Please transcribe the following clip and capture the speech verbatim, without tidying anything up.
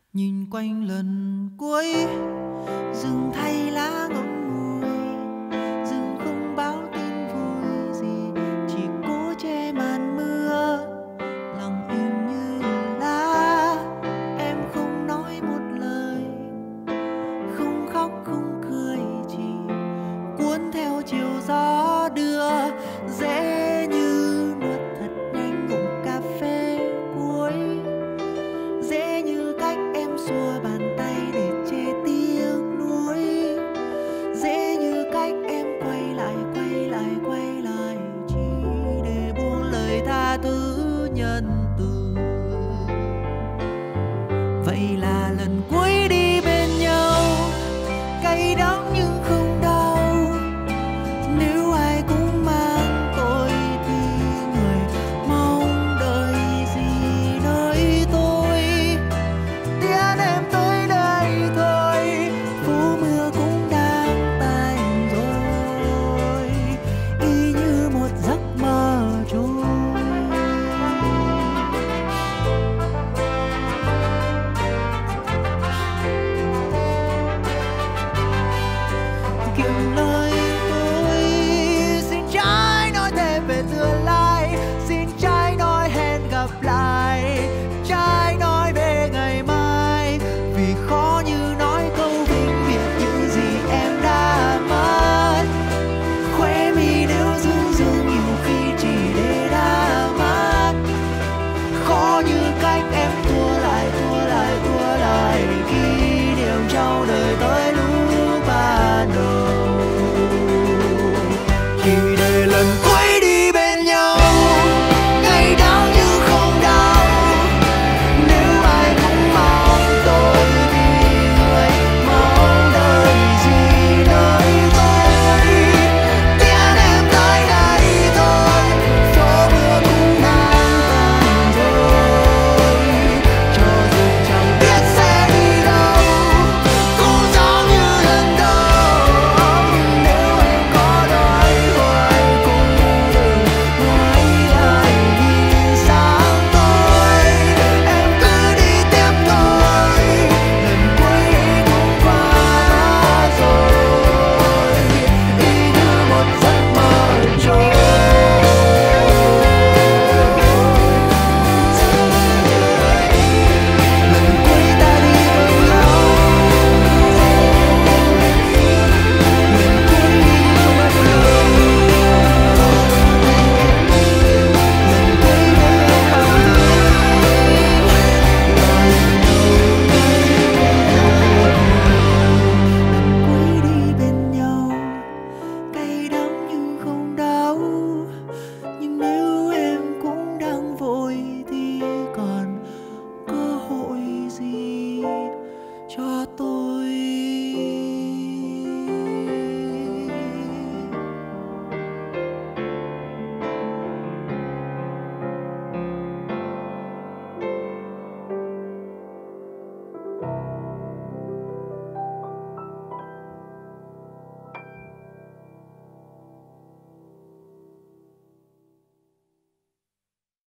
Nhìn quanh lần cuối, rừng thay lá ngậm ngùi, rừng không báo tin vui gì, chỉ cố che màn mưa, lặng im như lá. Em không nói một lời, không khóc không cười, chỉ cuốn theo chiều gió đưa, dễ như nuốt thật nhanh ngụm cà phê cuối, dễ như cách em xua bàn tay để che tiếc nuối, dễ như cách em quay lại quay lại quay lại chỉ để buông lời tha thứ nhân từ. Vậy là lần cuối đi bên nhau, cay đắng